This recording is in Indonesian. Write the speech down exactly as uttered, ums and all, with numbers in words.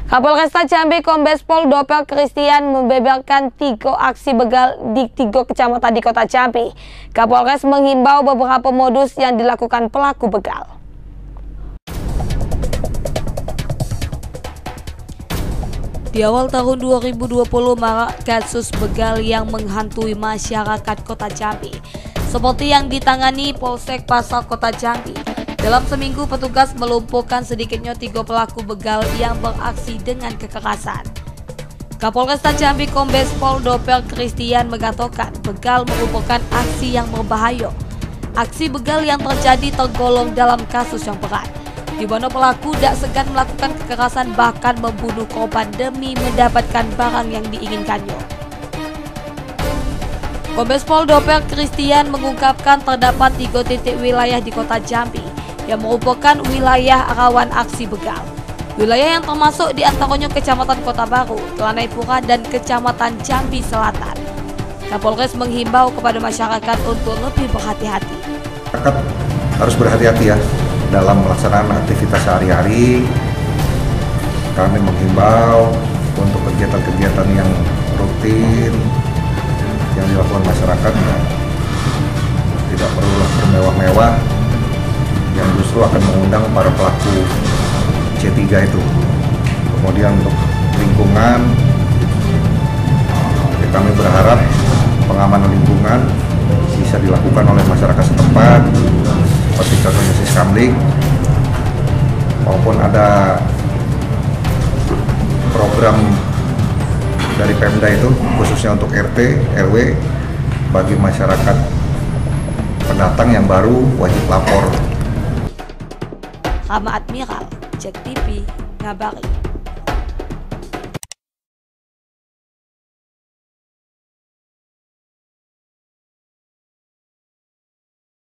Kapolresta Jambi Kombes Pol Dopel Christian membeberkan tiga aksi begal di tiga kecamatan di kota Jambi. Kapolres menghimbau beberapa modus yang dilakukan pelaku begal. Di awal tahun dua ribu dua puluh marak kasus begal yang menghantui masyarakat kota Jambi, seperti yang ditangani Polsek Pasar Kota Jambi. Dalam seminggu, petugas melumpuhkan sedikitnya tiga pelaku begal yang beraksi dengan kekerasan. Kapolresta Jambi Kombes Pol Dopel Christian mengatakan begal merupakan aksi yang berbahaya. Aksi begal yang terjadi tergolong dalam kasus yang berat, di mana pelaku tak segan melakukan kekerasan bahkan membunuh korban demi mendapatkan barang yang diinginkannya. Kombes Pol Dopel Christian mengungkapkan terdapat tiga titik wilayah di kota Jambi yang merupakan wilayah rawan aksi begal. Wilayah yang termasuk di antaranya Kecamatan Kota Baru, Telanai-Pura, dan Kecamatan Jambi Selatan. Kapolres menghimbau kepada masyarakat untuk lebih berhati-hati. Masyarakat harus berhati-hati ya dalam melaksanakan aktivitas sehari-hari. Kami menghimbau untuk kegiatan-kegiatan yang rutin yang dilakukan masyarakat ya, tidak perlu bermewah-mewah yang justru akan mengundang para pelaku C tiga itu. Kemudian untuk lingkungan, ya kami berharap pengamanan lingkungan bisa dilakukan oleh masyarakat setempat, seperti contohnya Siskamling, maupun ada program dari Pemda itu khususnya untuk R T, R W, bagi masyarakat pendatang yang baru wajib lapor. Rama Admiral, Cek T V, ngabari.